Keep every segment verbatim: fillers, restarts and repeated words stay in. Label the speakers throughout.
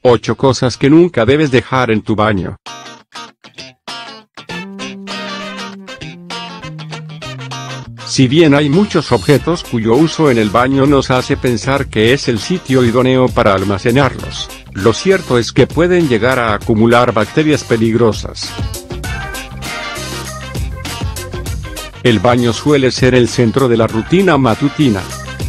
Speaker 1: ocho cosas que nunca debes dejar en tu baño. Si bien hay muchos objetos cuyo uso en el baño nos hace pensar que es el sitio idóneo para almacenarlos, lo cierto es que pueden llegar a acumular bacterias peligrosas. El baño suele ser el centro de la rutina matutina.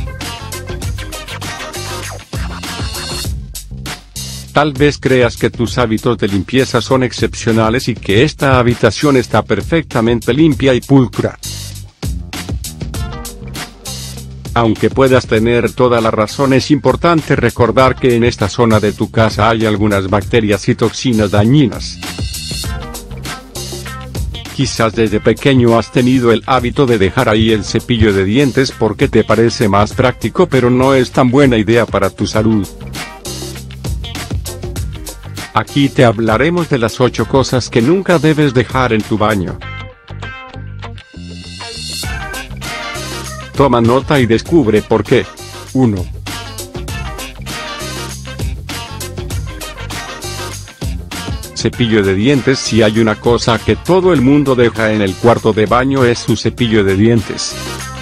Speaker 1: Tal vez creas que tus hábitos de limpieza son excepcionales y que esta habitación está perfectamente limpia y pulcra. Aunque puedas tener toda la razón, es importante recordar que en esta zona de tu casa hay algunas bacterias y toxinas dañinas. Quizás desde pequeño has tenido el hábito de dejar ahí el cepillo de dientes porque te parece más práctico, pero no es tan buena idea para tu salud. Aquí te hablaremos de las ocho cosas que nunca debes dejar en tu baño. Toma nota y descubre por qué. uno. Cepillo de dientes. Si hay una cosa que todo el mundo deja en el cuarto de baño es su cepillo de dientes.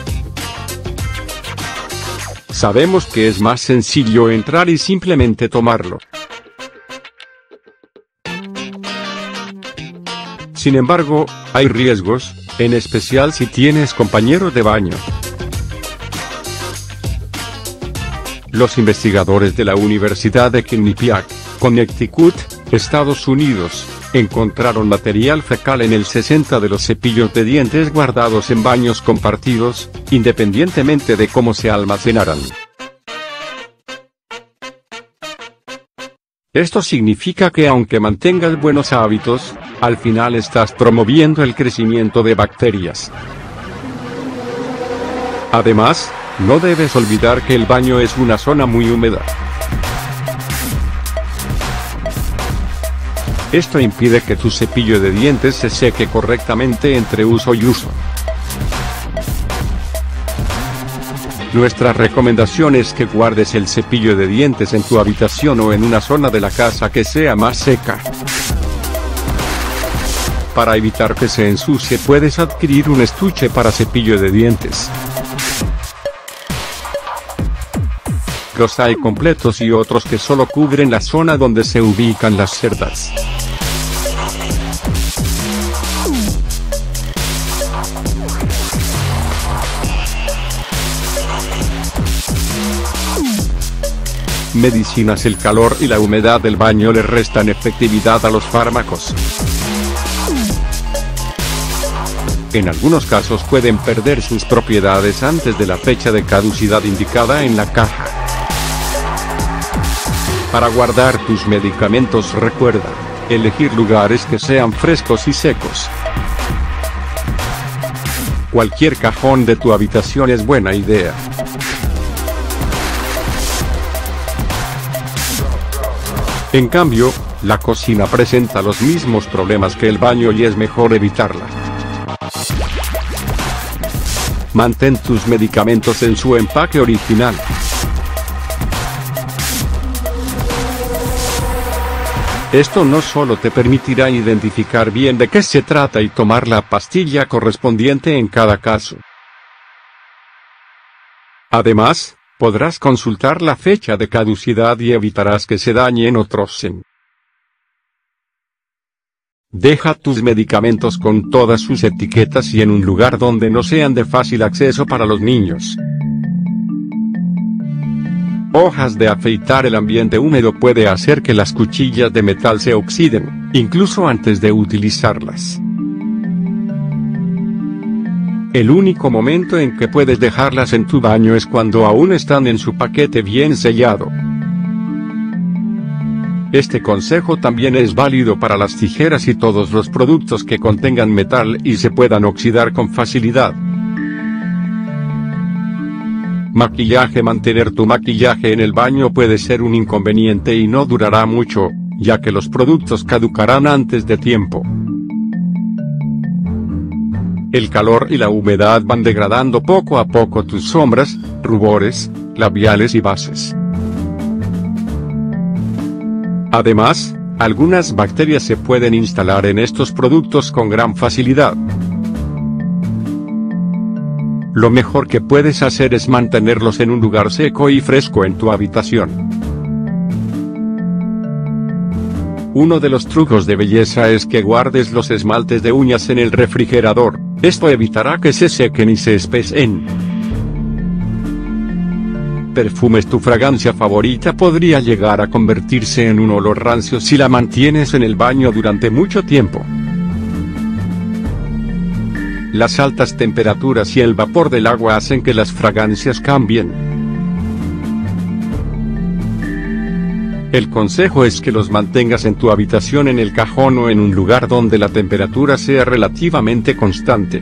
Speaker 1: Sabemos que es más sencillo entrar y simplemente tomarlo. Sin embargo, hay riesgos, en especial si tienes compañeros de baño. Los investigadores de la Universidad de Quinnipiac, Connecticut, Estados Unidos, encontraron material fecal en el sesenta de los cepillos de dientes guardados en baños compartidos, independientemente de cómo se almacenaran. Esto significa que aunque mantengas buenos hábitos, al final estás promoviendo el crecimiento de bacterias. Además, no debes olvidar que el baño es una zona muy húmeda. Esto impide que tu cepillo de dientes se seque correctamente entre uso y uso. Nuestra recomendación es que guardes el cepillo de dientes en tu habitación o en una zona de la casa que sea más seca. Para evitar que se ensucie, puedes adquirir un estuche para cepillo de dientes. Los hay completos y otros que solo cubren la zona donde se ubican las cerdas. Medicinas. El calor y la humedad del baño le restan efectividad a los fármacos. En algunos casos pueden perder sus propiedades antes de la fecha de caducidad indicada en la caja. Para guardar tus medicamentos, recuerda elegir lugares que sean frescos y secos. Cualquier cajón de tu habitación es buena idea. En cambio, la cocina presenta los mismos problemas que el baño y es mejor evitarla. Mantén tus medicamentos en su empaque original. Esto no solo te permitirá identificar bien de qué se trata y tomar la pastilla correspondiente en cada caso. Además, podrás consultar la fecha de caducidad y evitarás que se dañen o trocen. Deja tus medicamentos con todas sus etiquetas y en un lugar donde no sean de fácil acceso para los niños. Hojas de afeitar. El ambiente húmedo puede hacer que las cuchillas de metal se oxiden, incluso antes de utilizarlas. El único momento en que puedes dejarlas en tu baño es cuando aún están en su paquete bien sellado. Este consejo también es válido para las tijeras y todos los productos que contengan metal y se puedan oxidar con facilidad. Maquillaje. Mantener tu maquillaje en el baño puede ser un inconveniente y no durará mucho, ya que los productos caducarán antes de tiempo. El calor y la humedad van degradando poco a poco tus sombras, rubores, labiales y bases. Además, algunas bacterias se pueden instalar en estos productos con gran facilidad. Lo mejor que puedes hacer es mantenerlos en un lugar seco y fresco en tu habitación. Uno de los trucos de belleza es que guardes los esmaltes de uñas en el refrigerador, esto evitará que se sequen y se espesen. Perfumes. Tu fragancia favorita podría llegar a convertirse en un olor rancio si la mantienes en el baño durante mucho tiempo. Las altas temperaturas y el vapor del agua hacen que las fragancias cambien. El consejo es que los mantengas en tu habitación, en el cajón o en un lugar donde la temperatura sea relativamente constante.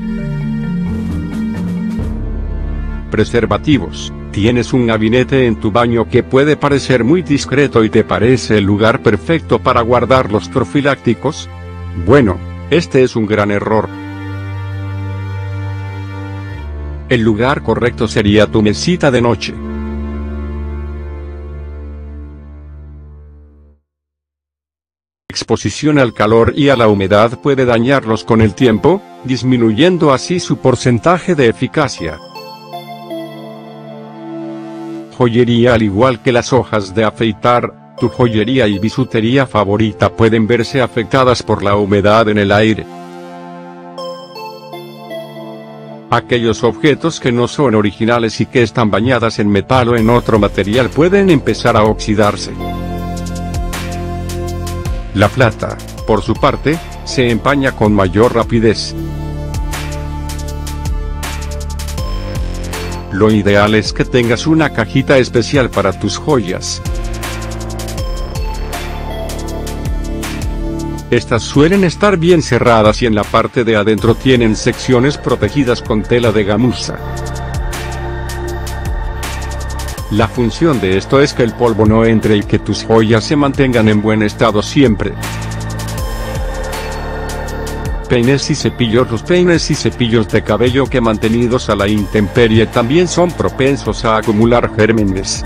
Speaker 1: Preservativos. Tienes un gabinete en tu baño que puede parecer muy discreto y te parece el lugar perfecto para guardar los profilácticos. Bueno, este es un gran error. El lugar correcto sería tu mesita de noche. Exposición al calor y a la humedad puede dañarlos con el tiempo, disminuyendo así su porcentaje de eficacia. Joyería. Al igual que las hojas de afeitar, tu joyería y bisutería favorita pueden verse afectadas por la humedad en el aire. Aquellos objetos que no son originales y que están bañadas en metal o en otro material pueden empezar a oxidarse. La plata, por su parte, se empaña con mayor rapidez. Lo ideal es que tengas una cajita especial para tus joyas. Estas suelen estar bien cerradas y en la parte de adentro tienen secciones protegidas con tela de gamuza. La función de esto es que el polvo no entre y que tus joyas se mantengan en buen estado siempre. Peines y cepillos. Los peines y cepillos de cabello que mantenidos a la intemperie también son propensos a acumular gérmenes.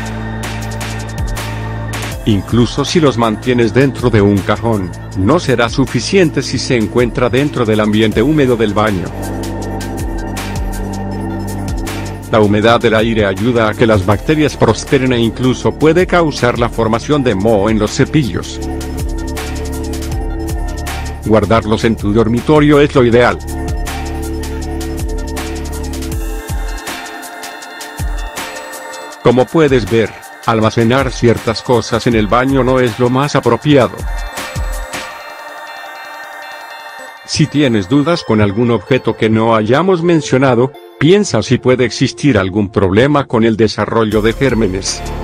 Speaker 1: Incluso si los mantienes dentro de un cajón, no será suficiente si se encuentra dentro del ambiente húmedo del baño. La humedad del aire ayuda a que las bacterias prosperen e incluso puede causar la formación de moho en los cepillos. Guardarlos en tu dormitorio es lo ideal. Como puedes ver, almacenar ciertas cosas en el baño no es lo más apropiado. Si tienes dudas con algún objeto que no hayamos mencionado, piensa si puede existir algún problema con el desarrollo de gérmenes.